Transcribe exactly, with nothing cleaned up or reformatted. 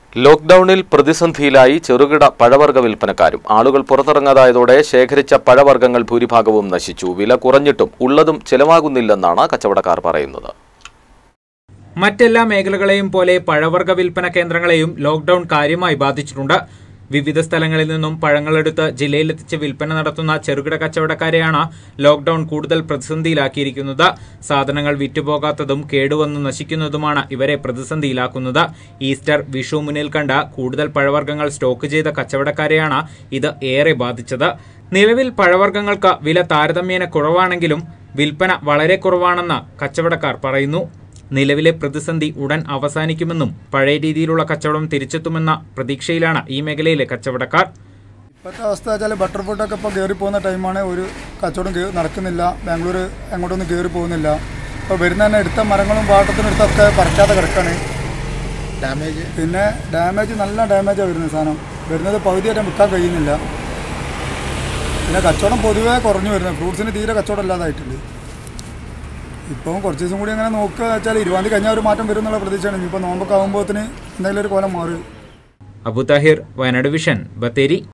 ലോക്ക്ഡൌണിൽ പ്രതിസന്ധിയിലായി ചെറുകിട പഴവർഗ്ഗ വിൽപ്പനക്കാരും ആളുകൾ പുറത്തിറങ്ങാതായതോടെ ശേഖരിച്ച പഴവർഗ്ഗങ്ങൾ ഭൂരിഭാഗവും നശിച്ചു. വില കുറഞ്ഞിട്ടും ഉള്ളതും ചെലവാകുന്നില്ലെന്നാണ് കച്ചവടക്കാർ പറയുന്നത്. മറ്റെല്ലാ മേഖലകളെയും പോലെ പഴവർഗ്ഗ വിൽപ്പന കേന്ദ്രങ്ങളെയും ലോക്ക്ഡൌൺ കാര്യമായി ബാധിച്ചിട്ടുണ്ട്. വിവിധ സ്ഥലങ്ങളിൽ നിന്നും പഴങ്ങളെടുത്ത് ജില്ലയിലെത്തിച്ച് വിൽപ്പന നടത്തുന്ന ചെറുകിട കച്ചവടക്കാരെയാണ് ലോക്ക്ഡൌൺ കൂടുതൽ പ്രതിസന്ധിയിലാക്കിയിരിക്കുന്നത്. സാധനങ്ങൾ വിറ്റുപോകാത്തതും കേടുവന്ന് നശിക്കുന്നതുമാണ് ഇവരെ പ്രതിസന്ധിയിലാക്കുന്നത്. ഈസ്റ്റർ, വിഷു മുന്നിൽ കണ്ട കൂടുതൽ പഴവർഗ്ഗങ്ങൾ സ്റ്റോക്ക് ചെയ്ത കച്ചവടക്കാരെയാണ് ഇത് ഏറെ ബാധിച്ചത്. നിലവിൽ പഴവർഗ്ഗങ്ങൾക്ക് വില താരതമ്യേന കുറവാണെങ്കിലും വിൽപ്പന വളരെ കുറവാണെന്ന് കച്ചവടക്കാർ പറയുന്നു. നിലവിലെ പ്രതിസന്ധി ഉടൻ അവസാനിക്കുമെന്നും പഴയ രീതിയിലുള്ള കച്ചവടം തിരിച്ചെത്തുമെന്ന പ്രതീക്ഷയിലാണ് ഈ മേഖലയിലെ കച്ചവടക്കാർ. ഇപ്പോഴത്തെ അവസ്ഥ വെച്ചാൽ ബട്ടർ ഫ്രൂട്ടൊക്കെ ഇപ്പോൾ കയറി പോകുന്ന ടൈമാണ്. ഒരു കച്ചവടം നടക്കുന്നില്ല. ബാംഗ്ലൂർ അങ്ങോട്ടൊന്നും കയറി പോകുന്നില്ല. ഇപ്പോൾ വരുന്ന തന്നെ എടുത്ത മരങ്ങളും പാട്ടത്തിനടുത്തൊക്കെ പറിക്കാതെ കിടക്കാണ്. ഡാമേജ് പിന്നെ ഡാമേജ് നല്ല ഡാമേജാണ് വരുന്നത്. സാധനം വരുന്നത് പകുതിയായിട്ട് വിൽക്കാൻ കഴിയുന്നില്ല. പിന്നെ കച്ചവടം പൊതുവേ കുറഞ്ഞു വരുന്നത്. ഫ്രൂട്ട്സിന് തീരെ കച്ചവടം ഇല്ലാതായിട്ടുണ്ട്. ഇപ്പം കുറച്ച് ദിവസം കൂടി അങ്ങനെ നോക്കുക വെച്ചാൽ ഇരുപതാം തീയതി കഴിഞ്ഞാൽ ഒരു മാറ്റം വരും എന്നുള്ള പ്രതീക്ഷയാണ്. ഇനിയിപ്പോൾ നോമ്പൊക്കെ ആകുമ്പോഴത്തിന് എന്തെങ്കിലും ഒരു കോലം മാറും. അബു താഹിർ, വയനാട് വിഷൻ, ബത്തേരി.